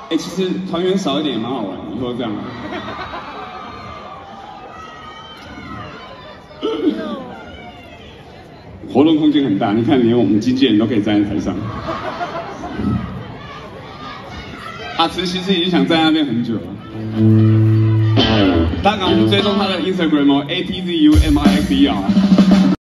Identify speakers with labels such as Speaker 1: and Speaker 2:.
Speaker 1: 哎，其实团员少一点也蛮好玩，以后这样。活动空间很大，你看连我们经纪人都可以站在台上。阿慈其实已经想站在那边很久了。大家赶快去追踪他的 Instagram 哦 ，ATZUMIXER。